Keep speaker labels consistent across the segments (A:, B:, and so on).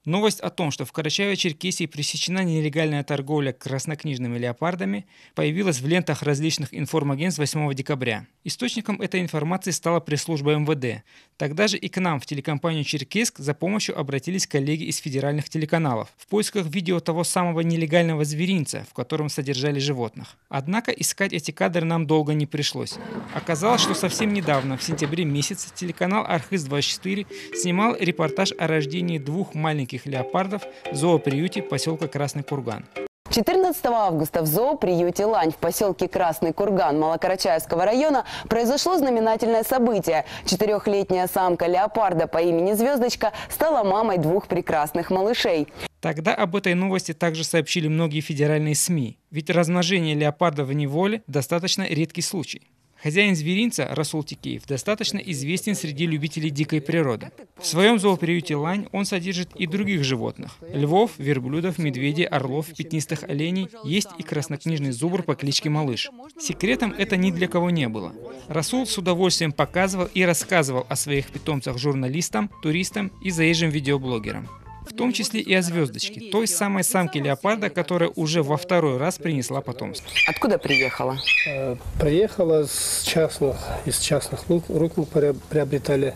A: Новость о том, что в Карачаево-Черкесии пресечена нелегальная торговля краснокнижными леопардами, появилась в лентах различных информагентств 8 декабря. Источником этой информации стала пресс-служба МВД. Тогда же и к нам в телекомпанию «Черкесск» за помощью обратились коллеги из федеральных телеканалов в поисках видео того самого нелегального зверинца, в котором содержали животных. Однако искать эти кадры нам долго не пришлось. Оказалось, что совсем недавно, в сентябре месяце, телеканал «Архыз-24» снимал репортаж о рождении двух маленьких леопардов в зооприюте поселка Красный Курган.
B: 14 августа в зооприюте «Лань» в поселке Красный Курган Малокарачаевского района произошло знаменательное событие. 4-летняя самка леопарда по имени Звездочка стала мамой двух прекрасных малышей.
A: Тогда об этой новости также сообщили многие федеральные СМИ, ведь размножение леопарда в неволе достаточно редкий случай. Хозяин зверинца Расул Тикеев достаточно известен среди любителей дикой природы. В своем зооприюте «Лань» он содержит и других животных – львов, верблюдов, медведей, орлов, пятнистых оленей, есть и краснокнижный зубр по кличке Малыш. Секретом это ни для кого не было. Расул с удовольствием показывал и рассказывал о своих питомцах журналистам, туристам и заезжим видеоблогерам. В том числе и о Звездочке, той самой самке леопарда, которая уже во 2-й раз принесла потомство.
B: Откуда приехала?
C: Приехала из частных рук мы приобретали.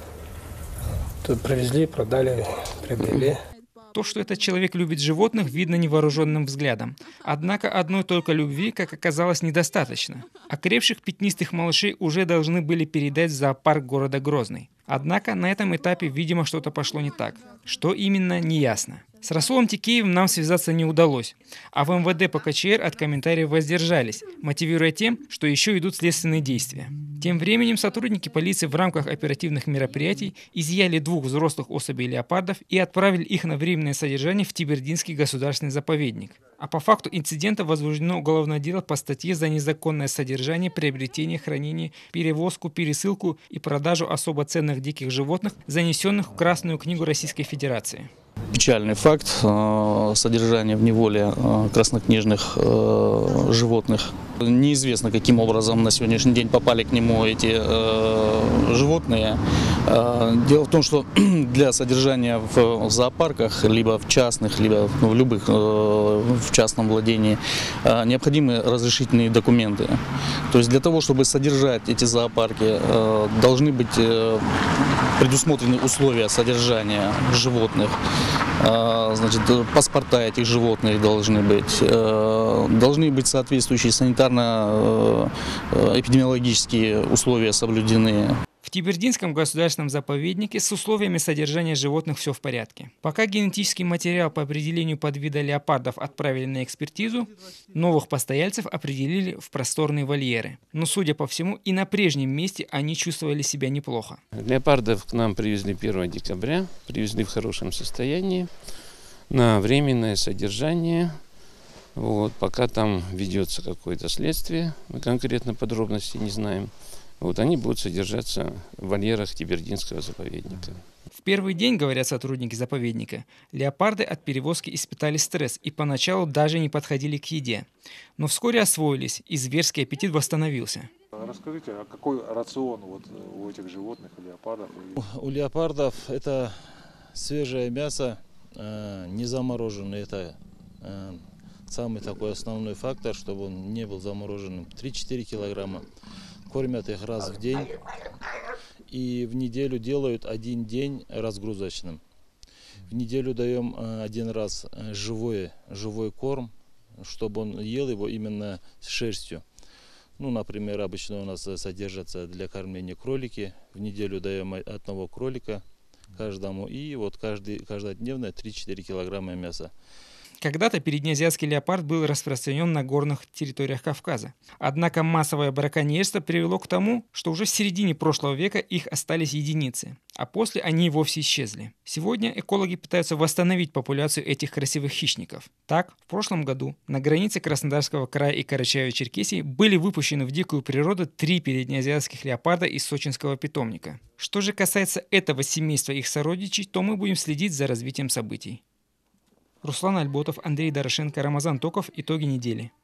C: Тут привезли, продали, приобрели.
A: То, что этот человек любит животных, видно невооруженным взглядом. Однако одной только любви, как оказалось, недостаточно. Окрепших пятнистых малышей уже должны были передать в зоопарк города Грозный. Однако на этом этапе, видимо, что-то пошло не так. Что именно, неясно. С Расулом Тикеевым нам связаться не удалось, а в МВД по КЧР от комментариев воздержались, мотивируя тем, что еще идут следственные действия. Тем временем сотрудники полиции в рамках оперативных мероприятий изъяли 2 взрослых особей леопардов и отправили их на временное содержание в Тибердинский государственный заповедник. А по факту инцидента возбуждено уголовное дело по статье за незаконное содержание, приобретение, хранение, перевозку, пересылку и продажу особо ценных диких животных, занесенных в Красную книгу Российской Федерации.
D: Печальный факт содержания в неволе краснокнижных животных. Неизвестно, каким образом на сегодняшний день попали к нему эти животные. Дело в том, что для содержания в зоопарках, либо в частных, либо в любых в частном владении, необходимы разрешительные документы. То есть для того, чтобы содержать эти зоопарки, должны быть предусмотрены условия содержания животных. Значит, паспорта этих животных должны быть соответствующие санитарно-эпидемиологические условия соблюдены.
A: В Тибердинском государственном заповеднике с условиями содержания животных все в порядке. Пока генетический материал по определению подвида леопардов отправили на экспертизу, новых постояльцев определили в просторные вольеры. Но, судя по всему, и на прежнем месте они чувствовали себя неплохо.
E: Леопардов к нам привезли 1 декабря, привезли в хорошем состоянии на временное содержание. Пока там ведется какое-то следствие, мы конкретно подробностей не знаем. Они будут содержаться в вольерах Тибердинского заповедника.
A: В первый день, говорят сотрудники заповедника, леопарды от перевозки испытали стресс и поначалу даже не подходили к еде. Но вскоре освоились, и зверский аппетит восстановился.
F: Расскажите, а какой рацион у этих животных, у леопардов?
G: У леопардов это свежее мясо, не замороженное. Это самый такой основной фактор, чтобы он не был замороженным. 3-4 килограмма. Кормят их раз в день и в неделю делают 1 день разгрузочным. В неделю даем 1 раз живой корм, чтобы он ел его именно с шерстью. Например, обычно у нас содержатся для кормления кролики. В неделю даем 1 кролика каждому и каждодневно 3-4 килограмма мяса.
A: Когда-то переднеазиатский леопард был распространен на горных территориях Кавказа. Однако массовое браконьерство привело к тому, что уже в середине прошлого века их остались единицы, а после они и вовсе исчезли. Сегодня экологи пытаются восстановить популяцию этих красивых хищников. Так, в прошлом году на границе Краснодарского края и Карачаево-Черкесии были выпущены в дикую природу 3 переднеазиатских леопарда из сочинского питомника. Что же касается этого семейства и их сородичей, то мы будем следить за развитием событий. Руслан Альботов, Андрей Дорошенко, Рамазан Токов. Итоги недели.